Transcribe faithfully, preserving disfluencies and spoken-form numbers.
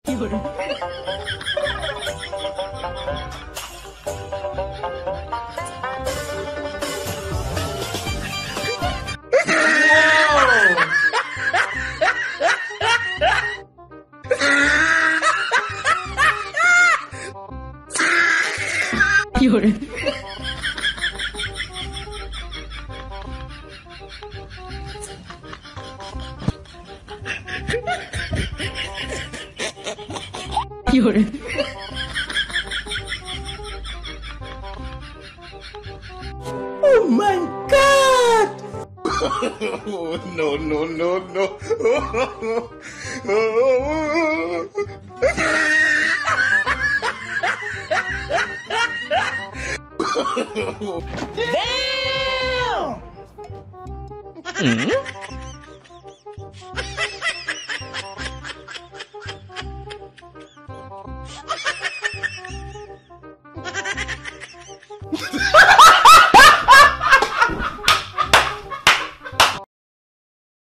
Keywor. Keywor. Keywor. Oh my God! No, no, no, no. Damn! Mm-hmm.